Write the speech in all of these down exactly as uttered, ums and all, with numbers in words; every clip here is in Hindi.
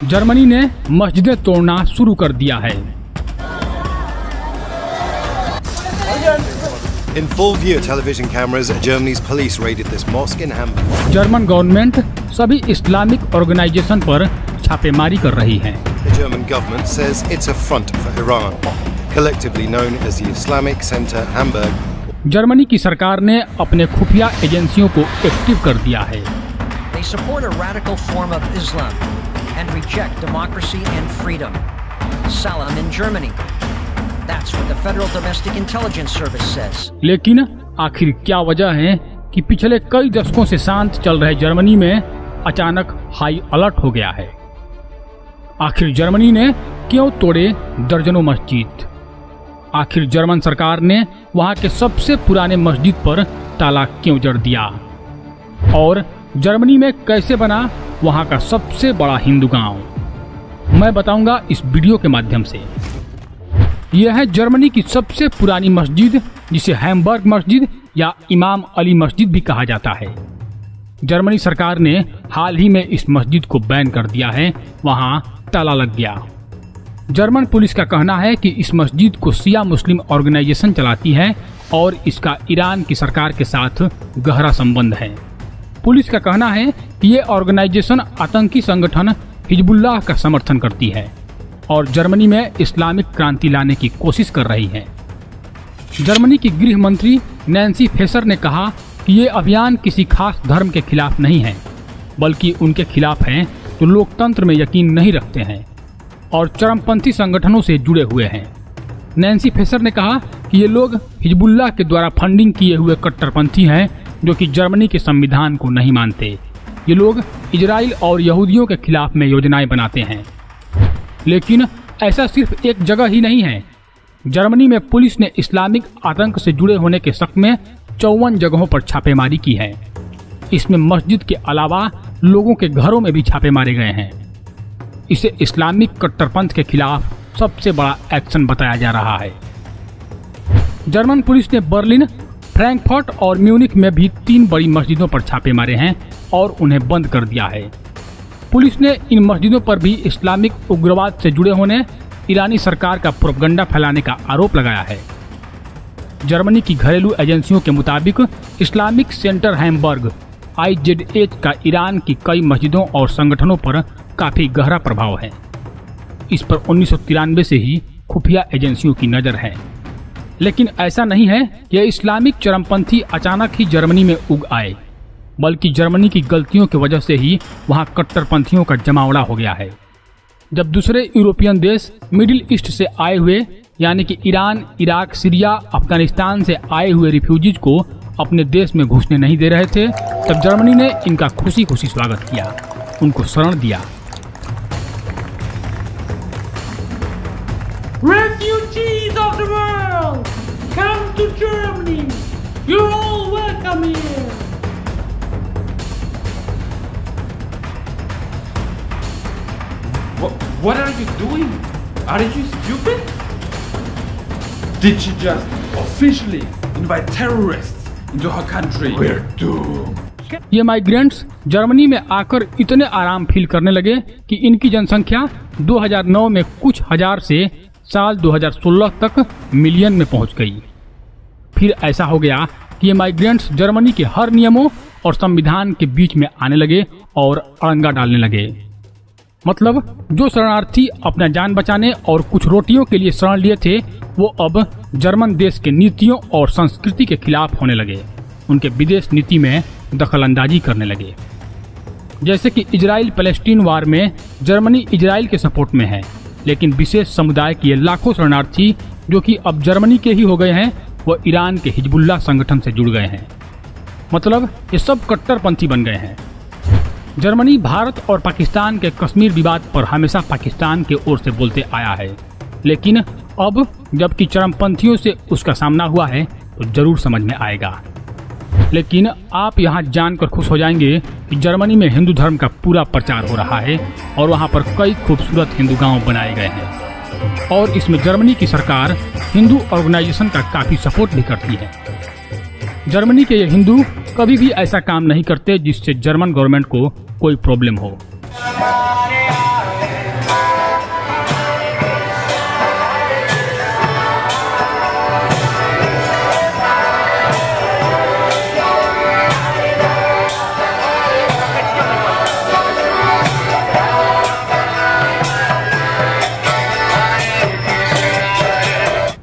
जर्मनी ने मस्जिदें तोड़ना शुरू कर दिया है। In full view television cameras, Germany's police raided this mosque in Hamburg. German government सभी इस्लामिक ऑर्गेनाइजेशन पर छापेमारी कर रही है। The German government says it's a front for Iran, collectively known as the Islamic Center Hamburg. Germany की सरकार ने अपने खुफिया एजेंसियों को एक्टिव कर दिया है। They support a radical form of Islam and reject democracy and freedom. Salam in Germany. That's what the Federal Domestic Intelligence Service says. लेकिन आखिर क्या वजह है कि पिछले कई दशकों से शांत चल रहे जर्मनी में अचानक हाई अलर्ट हो गया है? आखिर जर्मनी ने क्यों तोड़े दर्जनों मस्जिद? आखिर जर्मन सरकार ने वहां के सबसे पुराने मस्जिद पर ताला क्यों जड़ दिया? और जर्मनी में कैसे बना वहां का सबसे बड़ा हिंदू गांव? मैं बताऊंगा इस वीडियो के माध्यम से। यह है जर्मनी की सबसे पुरानी मस्जिद, जिसे हैम्बर्ग मस्जिद या इमाम अली मस्जिद भी कहा जाता है। जर्मनी सरकार ने हाल ही में इस मस्जिद को बैन कर दिया है, वहां ताला लग गया। जर्मन पुलिस का कहना है कि इस मस्जिद को शिया मुस्लिम ऑर्गेनाइजेशन चलाती है और इसका ईरान की सरकार के साथ गहरा संबंध है। पुलिस का कहना है कि ये ऑर्गेनाइजेशन आतंकी संगठन हिजबुल्लाह का समर्थन करती है और जर्मनी में इस्लामिक क्रांति लाने की कोशिश कर रही है। जर्मनी की गृह मंत्री नैन्सी फेसर ने कहा कि ये अभियान किसी खास धर्म के खिलाफ नहीं है, बल्कि उनके खिलाफ है जो लोकतंत्र में यकीन नहीं रखते हैं और चरमपंथी संगठनों से जुड़े हुए हैं। नैन्सी फेसर ने कहा कि ये लोग हिजबुल्लाह के द्वारा फंडिंग किए हुए कट्टरपंथी हैं जो कि जर्मनी के संविधान को नहीं मानते। ये लोग इजराइल और यहूदियों के खिलाफ में योजनाएं बनाते हैं। लेकिन ऐसा सिर्फ एक जगह ही नहीं है। जर्मनी में पुलिस ने इस्लामिक आतंक से जुड़े होने के शक में चौवन जगहों पर छापेमारी की है। इसमें मस्जिद के अलावा लोगों के घरों में भी छापे मारे गए हैं। इसे इस्लामिक कट्टरपंथ के खिलाफ सबसे बड़ा एक्शन बताया जा रहा है। जर्मन पुलिस ने बर्लिन, फ्रैंकफर्ट और म्यूनिख में भी तीन बड़ी मस्जिदों पर छापे मारे हैं और उन्हें बंद कर दिया है। पुलिस ने इन मस्जिदों पर भी इस्लामिक उग्रवाद से जुड़े होने, ईरानी सरकार का प्रोपगंडा फैलाने का आरोप लगाया है। जर्मनी की घरेलू एजेंसियों के मुताबिक Islamic centre Hamburg I Z H का ईरान की कई मस्जिदों और संगठनों पर काफी गहरा प्रभाव है। इस पर उन्नीस सौ तिरानवे से ही खुफिया एजेंसियों की नजर है। लेकिन ऐसा नहीं है कि इस्लामिक चरमपंथी अचानक ही जर्मनी में उग आए, बल्कि जर्मनी की गलतियों की वजह से ही वहां कट्टरपंथियों का जमावड़ा हो गया है। जब दूसरे यूरोपियन देश मिडिल ईस्ट से आए हुए यानी कि ईरान, इराक, सीरिया, अफगानिस्तान से आए हुए रिफ्यूजीज को अपने देश में घुसने नहीं दे रहे थे, तब जर्मनी ने इनका खुशी खुशी स्वागत किया, उनको शरण दिया। Refugees of the world, come to Germany. You're all welcome here. What, what are you doing? Are you stupid? Did she just officially invite terrorists into her country? We're doomed. ये माइग्रेंट्स जर्मनी में आकर इतने आराम फील करने लगे कि इनकी जनसंख्या दो हज़ार नौ में कुछ हजार से साल दो हज़ार सोलह तक मिलियन में पहुंच गई। फिर ऐसा हो गया कि ये माइग्रेंट्स जर्मनी के हर नियमों और संविधान के बीच में आने लगे और अड़ंगा डालने लगे। मतलब जो शरणार्थी अपना जान बचाने और कुछ रोटियों के लिए शरण लिए थे, वो अब जर्मन देश के नीतियों और संस्कृति के खिलाफ होने लगे, उनके विदेश नीति में दखलंदाजी करने लगे। जैसे कि इजराइल पैलेस्टीन वार में जर्मनी इजराइल के सपोर्ट में है, लेकिन विशेष समुदाय के लाखों शरणार्थी जो कि अब जर्मनी के ही हो गए हैं, वो ईरान के हिजबुल्लाह संगठन से जुड़ गए हैं। मतलब ये सब कट्टरपंथी बन गए हैं। जर्मनी भारत और पाकिस्तान के कश्मीर विवाद पर हमेशा पाकिस्तान के ओर से बोलते आया है, लेकिन अब जबकि चरमपंथियों से उसका सामना हुआ है तो जरूर समझ में आएगा। लेकिन आप यहाँ जानकर खुश हो जाएंगे कि जर्मनी में हिंदू धर्म का पूरा प्रचार हो रहा है और वहाँ पर कई खूबसूरत हिंदू गांव बनाए गए हैं और इसमें जर्मनी की सरकार हिंदू ऑर्गेनाइजेशन का काफी सपोर्ट भी करती है। जर्मनी के ये हिंदू कभी भी ऐसा काम नहीं करते जिससे जर्मन गवर्नमेंट को कोई प्रॉब्लम हो।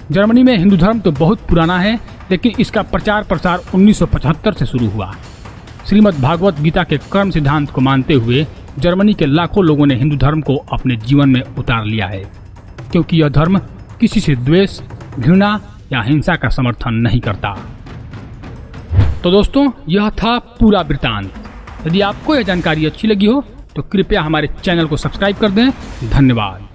जर्मनी में हिंदू धर्म तो बहुत पुराना है, लेकिन इसका प्रचार प्रसार उन्नीस सौ पचहत्तर से शुरू हुआ। श्रीमद् भागवत गीता के कर्म सिद्धांत को मानते हुए जर्मनी के लाखों लोगों ने हिंदू धर्म को अपने जीवन में उतार लिया है, क्योंकि यह धर्म किसी से द्वेष, घृणा या हिंसा का समर्थन नहीं करता। तो दोस्तों, यह था पूरा वृत्तांत। यदि आपको यह जानकारी अच्छी लगी हो तो कृपया हमारे चैनल को सब्सक्राइब कर दें। धन्यवाद।